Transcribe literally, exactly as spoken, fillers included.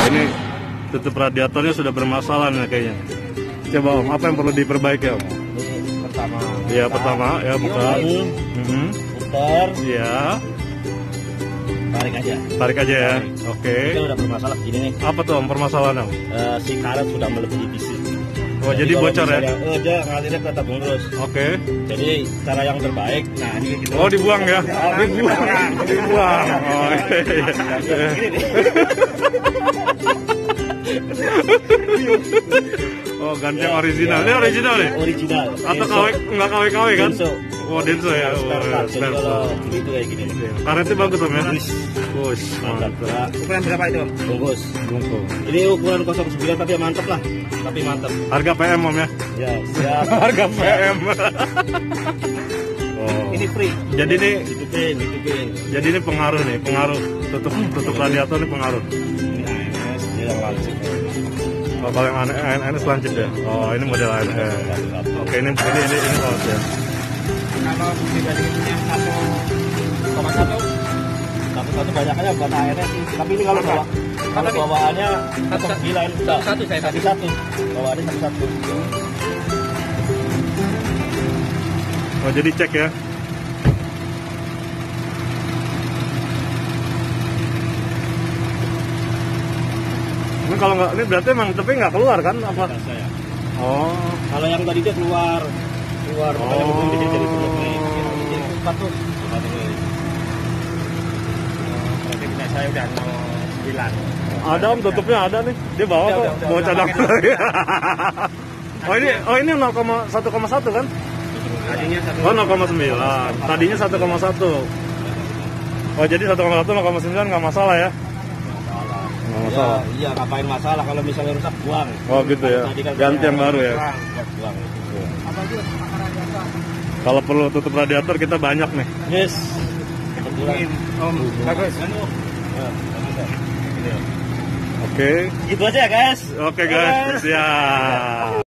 ini tutup radiatornya sudah bermasalah nih kayaknya. Coba Om, apa yang perlu diperbaiki Om? Ini pertama. Ya pertama ya buka. Hmm. Putar. Ya. Tarik aja. Tarik aja ya. Oke. Ini udah bermasalah begini nih. Apa tuh Om permasalahan Om? Uh, si karet sudah melebihi bisi. Oh jadi, jadi bocor ya? Oh dia ngalirnya tetap bungkus. Oke. Jadi cara yang terbaik, nah ini gitu. Oh dibuang ya? Oh, dibuang, dibuang. Oh iya. Oh ganti yang original. Ini original nih? Original. Atau K W nggak K W K W kan? Denso. Oh Denso ya. Oh, jadi kalau itu kayak gini. Karetnya bagus Om ya? Bagus. Mantap. Ukuran berapa itu Om? Bungkus. Bungkus. Ini ukuran nol sembilan tapi mantap lah. Tapi mantap. Harga P M Om ya? Ya siap. Harga P M. Oh. Ini free. Jadi ini ditutupin, ditutupin. Jadi ini pengaruh nih, pengaruh tutup tutup radiator ini pengaruh. Ini A N S, ini yang lancip. Oh, kalau yang A N S lancip ya. Oh, ini model A N S. Oke, ini ini ini ini kalau ya. Kalau dibandingin yang satu koma satu, satu satu banyaknya buat A N S. Tapi ini kalau bawa, kalau bawaannya satu sembilan, satu saya satu satu, bawaannya satu satu. Oh, jadi cek ya. Ini kalau nggak, ini berarti emang tapi nggak keluar kan? Apa? Saya. Oh. Kalau yang tadi dia keluar, keluar. Oh. Makanya mungkin jadi jadi turun nih. Ini empat tuh. berarti punya saya udah nol sembilan. Ada Om, tutupnya ada nih. Dia bawa kok, bawa cadang. Oh ini, oh ini nol koma satu koma satu kan? Tadinya satu. Oh nol koma sembilan. Tadinya satu koma satu. Oh jadi satu koma satu nol koma sembilan nggak masalah ya? Nggak masalah. Ya, iya, ngapain masalah kalau misalnya rusak buang. Oh gitu ya. Kan Ganti yang baru ya. Buang, buang. Kalau perlu tutup radiator kita banyak nih. Yes. Kebetulan. Om, bagus. Oke. Gitu aja guys. Oke guys, siap.